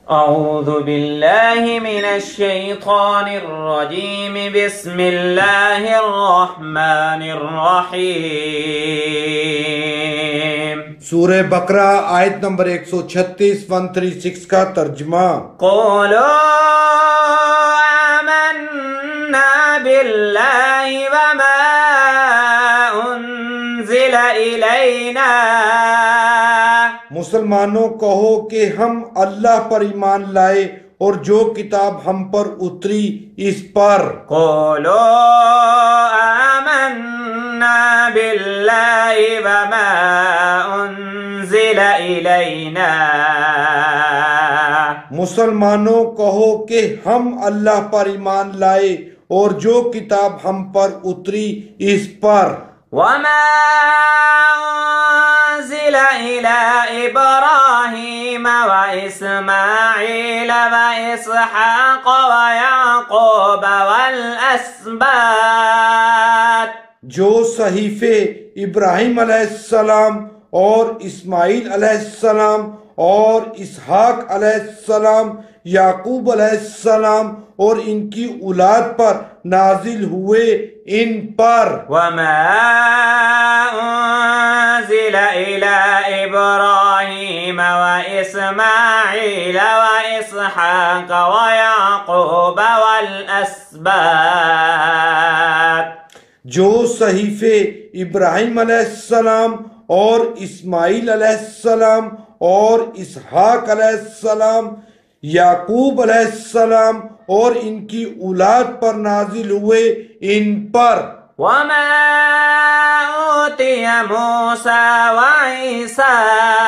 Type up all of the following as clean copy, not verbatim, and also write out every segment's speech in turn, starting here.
اعوذ باللہ من الشیطان الرجیم بسم اللہ الرحمن الرحیم۔ سورہ بقرہ آیت نمبر 136 136 کا ترجمہ۔ قولوا آمنا باللہ وما انزل الینا۔ مسلمانوں کہو کہ ہم اللہ پر ایمان لائے اور جو کتاب ہم پر اتری اس پر۔ قولوا آمنا باللہ وما انزل الینا۔ مسلمانوں کہو کہ ہم اللہ پر ایمان لائے اور جو کتاب ہم پر اتری اس پر۔ وما انزل الى ابراہیم واسماعیل واسحاق ویعقوب والاسباط۔ جو صحیفے ابراہیم علیہ السلام اور اسماعیل علیہ السلام اور اسحاق علیہ السلام، یعقوب علیہ السلام اور ان کی اولاد پر نازل ہوئے ان پر۔ وما انزل الى ابراہیم واسماعیل واسحاق ویعقوب والاسباط۔ جو صحیفے ابراہیم علیہ السلام اور اسماعیل علیہ السلام اور اسحاق علیہ السلام، یعقوب علیہ السلام اور ان کی اولاد پر نازل ہوئے ان پر۔ وما اوتی موسیٰ وعیسیٰ۔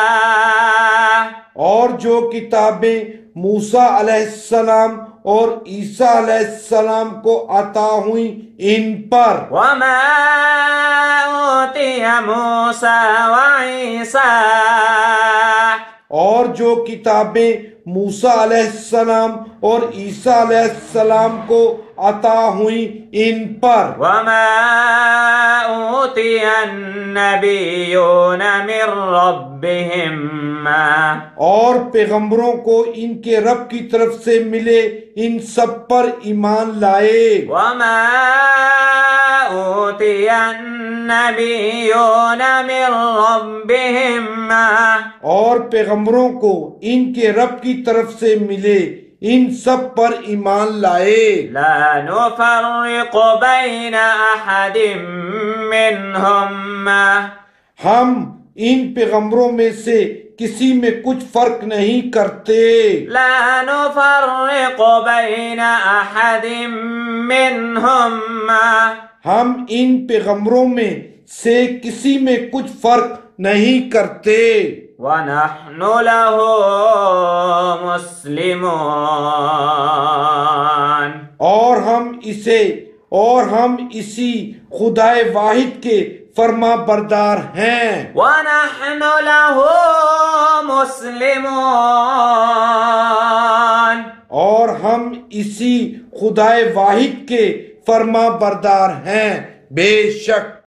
اور جو کتابیں موسیٰ علیہ السلام اور عیسیٰ علیہ السلام کو عطا ہوئیں ان پر۔ وما اوتی موسیٰ وعیسیٰ۔ اور جو کتابیں موسیٰ علیہ السلام اور عیسیٰ علیہ السلام کو عطا ہوئیں ان پر۔ وما اوتی النبیون من ربهم۔ اور پیغمبروں کو ان کے رب کی طرف سے ملے ان سب پر ایمان لائے۔ وما اوتی النبیون من ربهم۔ اور پیغمبروں کو ان کے رب کی طرف سے ملے ان سب پر ایمان لائے۔ لا نفرق بین احد منہم۔ ہم ان پیغمبروں میں سے کسی میں کچھ فرق نہیں کرتے۔ لا نفرق بین احد منہم۔ ہم ان پیغمبروں میں سے کسی میں کچھ فرق نہیں کرتے۔ وَنَحْنُ لَهُ مُسْلِمُونَ۔ اور ہم اسی خدائے واحد کے فرما بردار ہیں۔ وَنَحْنُ لَهُ مُسْلِمُونَ۔ اور ہم اسی خدائے واحد کے فرما بردار ہیں، بے شک۔